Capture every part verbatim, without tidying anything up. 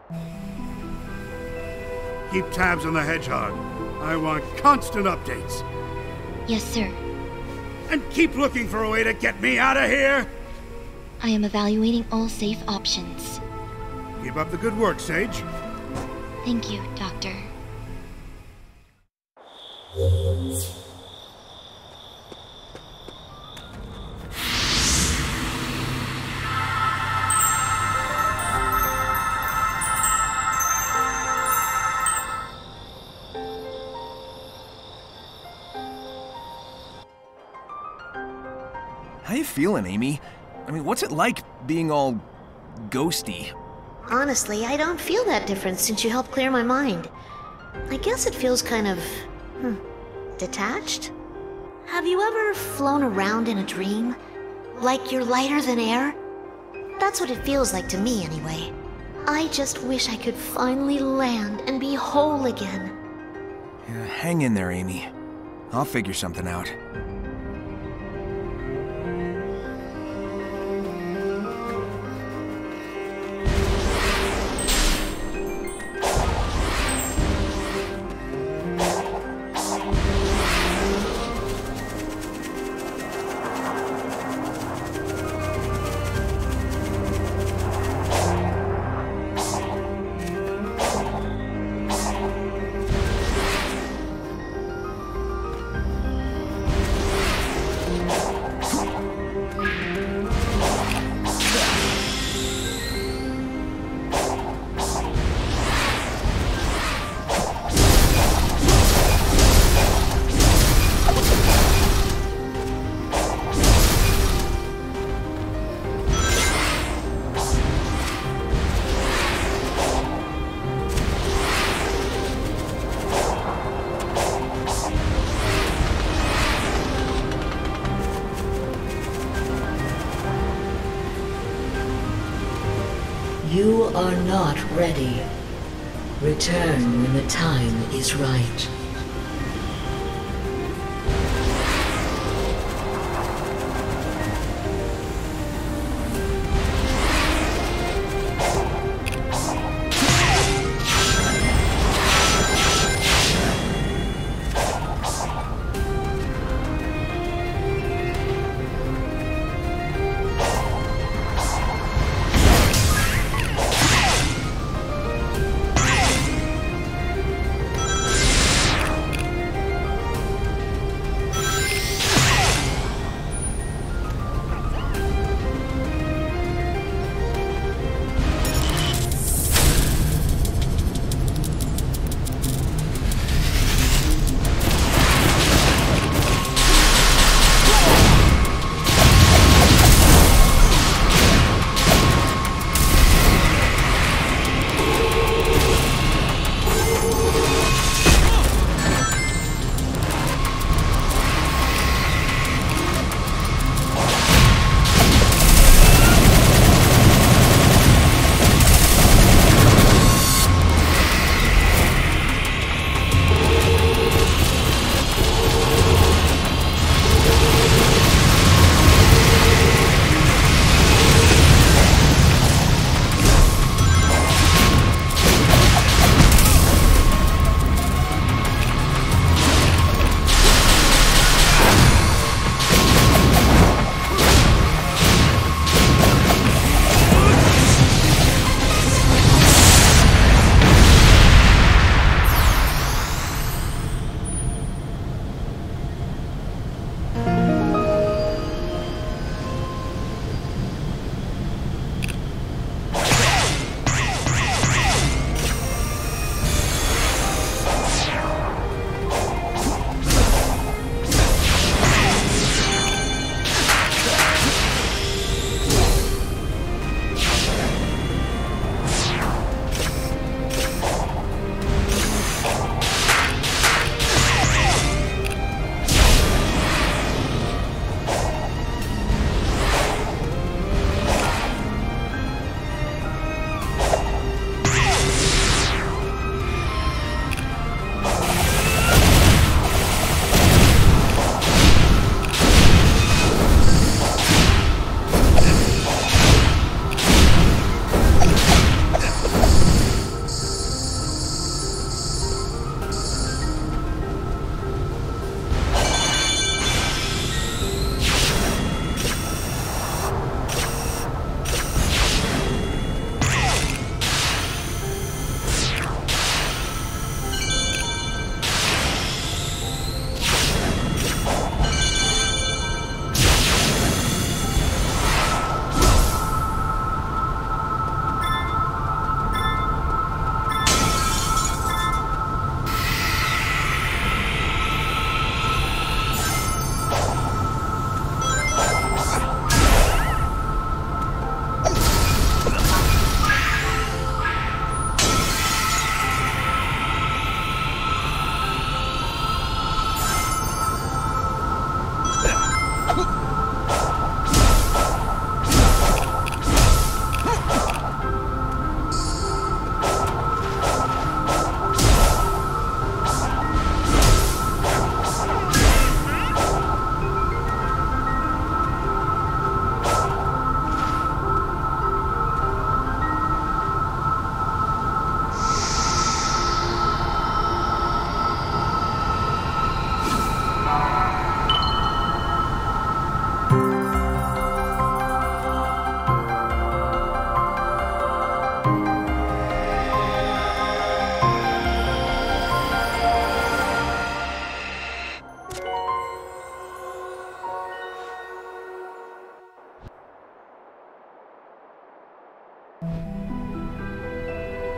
Keep tabs on the Hedgehog. I want constant updates. Yes, sir. And keep looking for a way to get me out of here! I am evaluating all safe options. Keep up the good work, Sage. Thank you, Doctor. How you feeling, Amy? I mean, what's it like being all ghosty? Honestly, I don't feel that different since you helped clear my mind. I guess it feels kind of... Hmm, detached? Have you ever flown around in a dream? Like you're lighter than air? That's what it feels like to me, anyway. I just wish I could finally land and be whole again. Yeah, hang in there, Amy. I'll figure something out. You are not ready. Return when the time is right.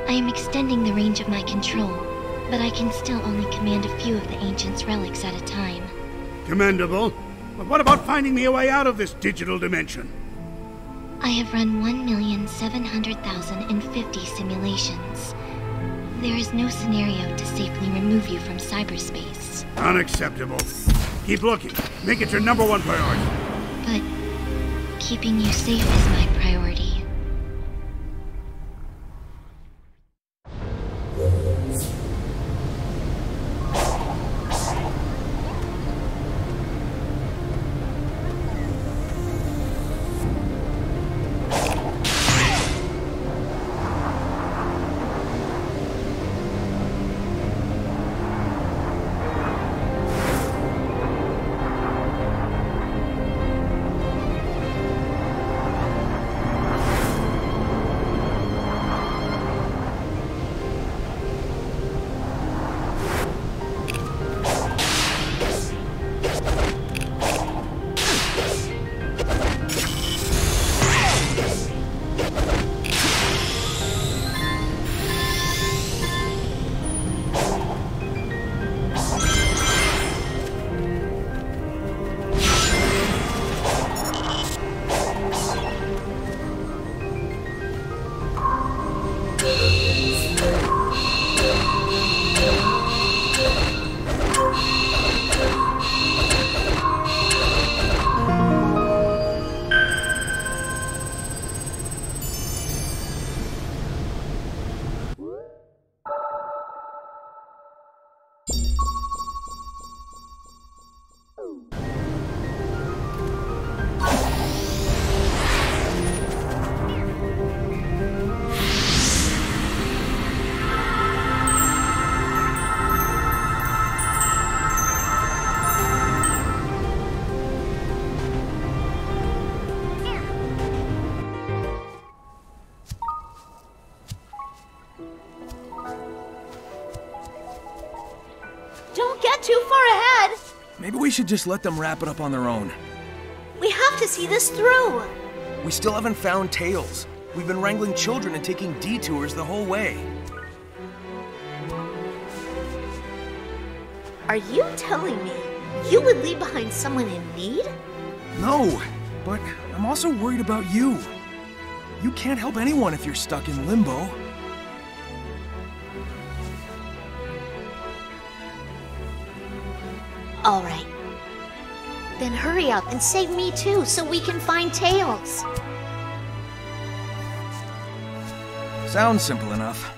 I am extending the range of my control, but I can still only command a few of the Ancient's relics at a time. Commendable. But what about finding me a way out of this digital dimension? I have run one million seven hundred thousand fifty simulations. There is no scenario to safely remove you from cyberspace. Unacceptable. Keep looking. Make it your number one priority. But keeping you safe is my priority. Don't get too far ahead! Maybe we should just let them wrap it up on their own. We have to see this through! We still haven't found Tails. We've been wrangling children and taking detours the whole way. Are you telling me you would leave behind someone in need? No, but I'm also worried about you. You can't help anyone if you're stuck in limbo. All right. Then hurry up and save me too, so we can find Tails. Sounds simple enough.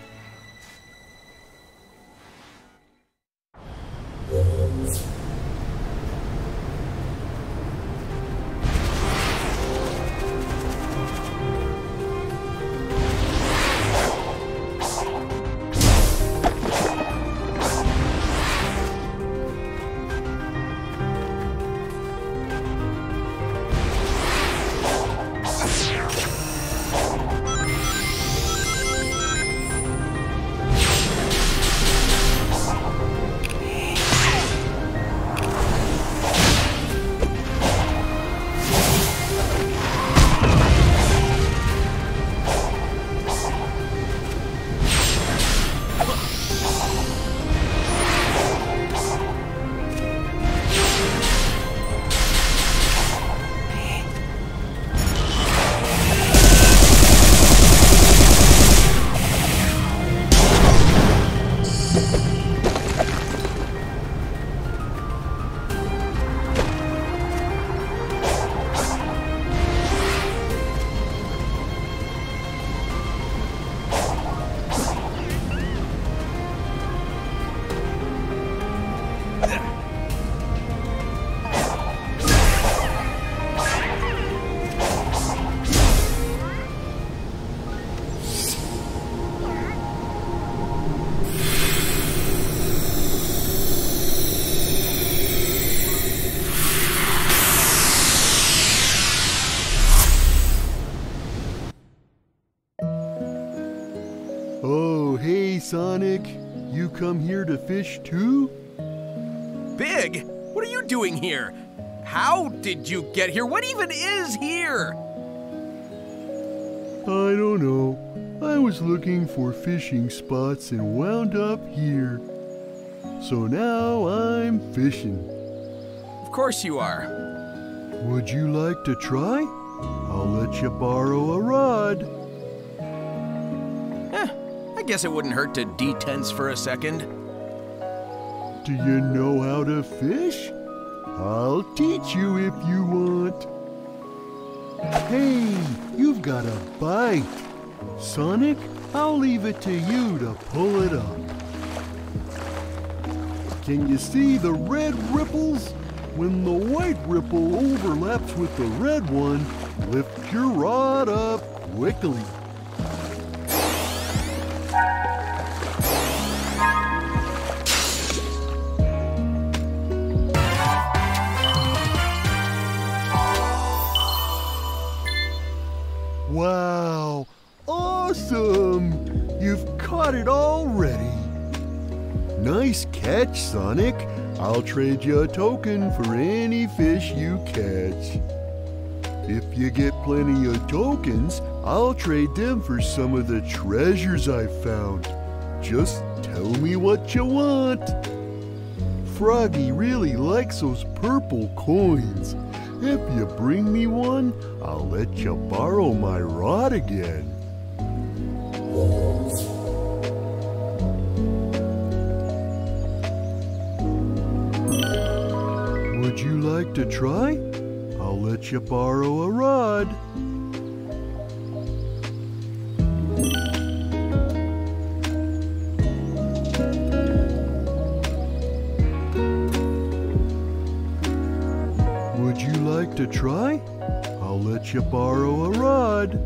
Oh, hey, Sonic. You come here to fish too? Big? What are you doing here? How did you get here? What even is here? I don't know. I was looking for fishing spots and wound up here. So now I'm fishing. Of course you are. Would you like to try? I'll let you borrow a rod. Eh, I guess it wouldn't hurt to detense for a second. Do you know how to fish? I'll teach you if you want. Hey, you've got a bite. Sonic, I'll leave it to you to pull it up. Can you see the red ripples? When the white ripple overlaps with the red one, lift your rod up quickly. Wow, awesome! You've caught it already. Nice catch, Sonic. I'll trade you a token for any fish you catch. If you get plenty of tokens, I'll trade them for some of the treasures I found. Just tell me what you want. Froggy really likes those purple coins. If you bring me one, I'll let you borrow my rod again. Would you like to try? I'll let you borrow a rod. Would you like to try? I'll let you borrow a rod.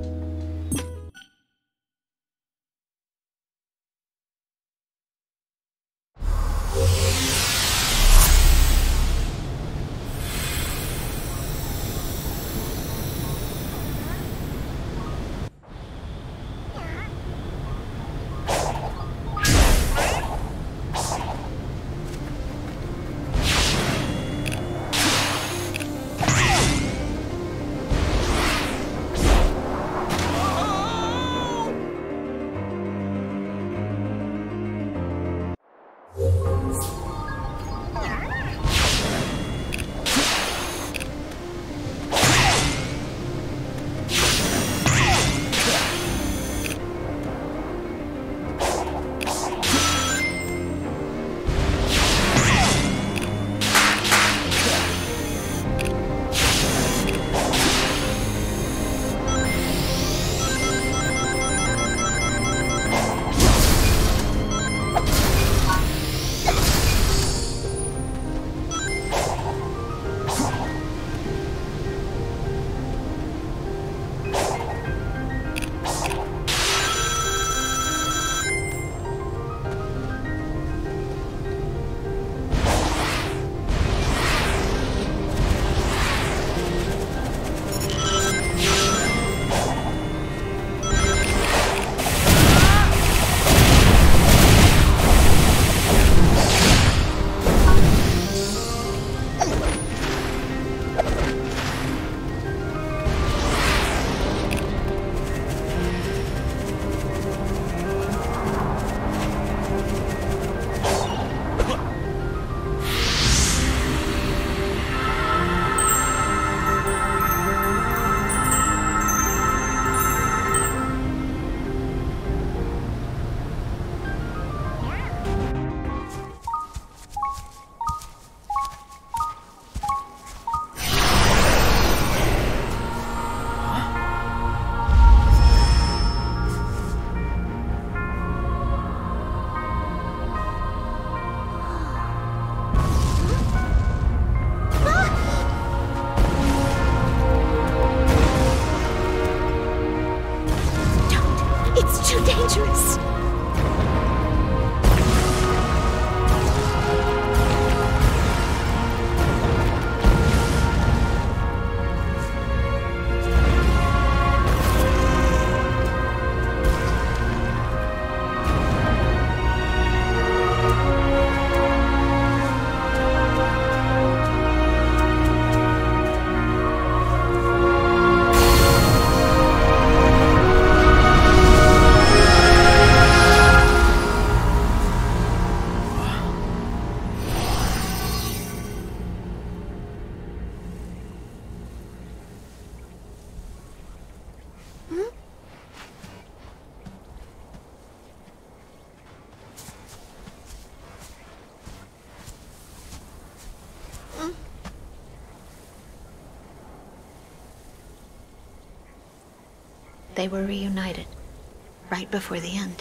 They were reunited, right before the end.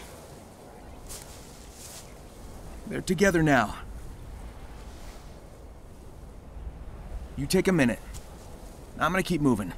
They're together now. You take a minute. I'm gonna keep moving.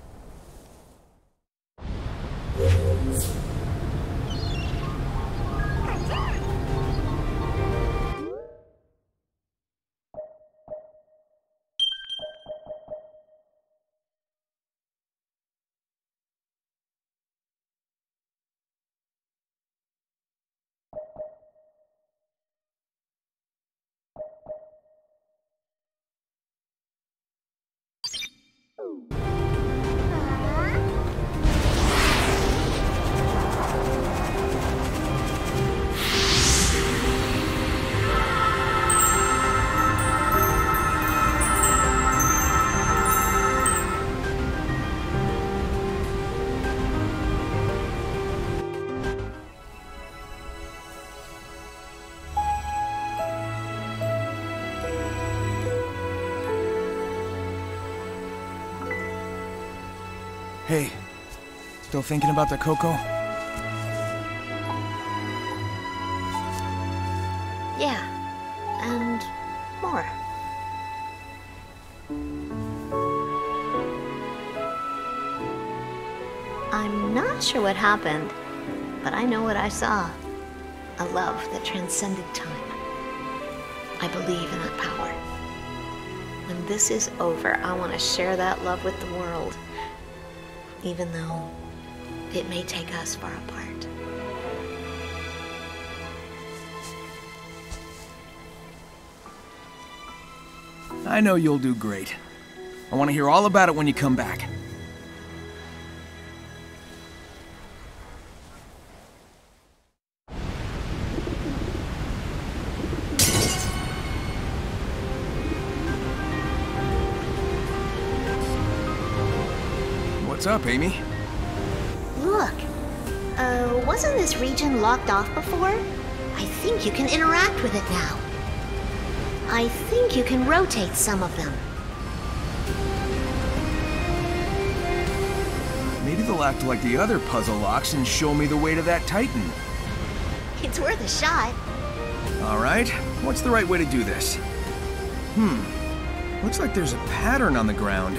Hey, still thinking about the Coco? Yeah, and more. I'm not sure what happened, but I know what I saw. A love that transcended time. I believe in that power. When this is over, I want to share that love with the world. Even though it may take us far apart. I know you'll do great. I want to hear all about it when you come back. What's up, Amy? Look, uh, wasn't this region locked off before? I think you can interact with it now. I think you can rotate some of them. Maybe they'll act like the other puzzle locks and show me the way to that Titan. It's worth a shot. All right, what's the right way to do this? Hmm, looks like there's a pattern on the ground.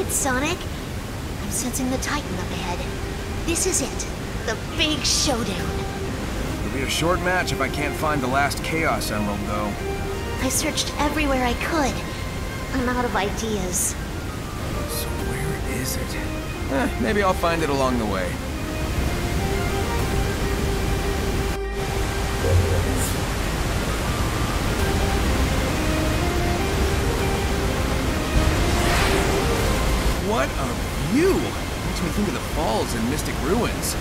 it, Sonic. I'm sensing the Titan up ahead. This is it. The big showdown. It'll be a short match if I can't find the last Chaos Emerald, though. I searched everywhere I could. I'm out of ideas. So where is it? Eh, maybe I'll find it along the way. What a view! Makes me think of the falls in Mystic Ruins.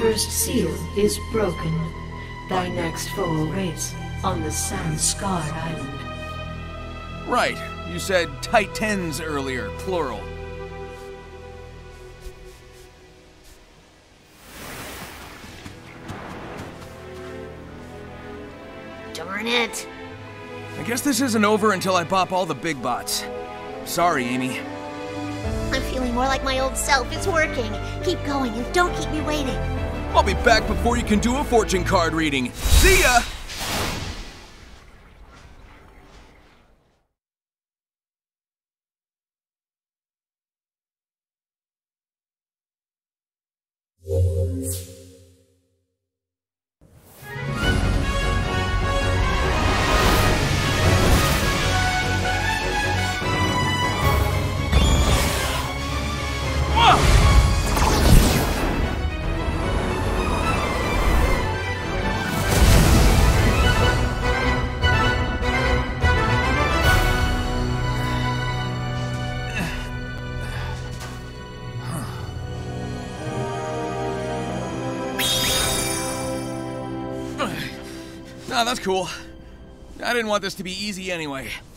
first seal is broken. Thy next foe awaits on the sand-scarred island. Right. You said Titans earlier, plural. Darn it. I guess this isn't over until I bop all the big bots. Sorry, Amy. I'm feeling more like my old self. It's working. Keep going and don't keep me waiting. I'll be back before you can do a fortune card reading. See ya! Nah, that's cool. I didn't want this to be easy anyway.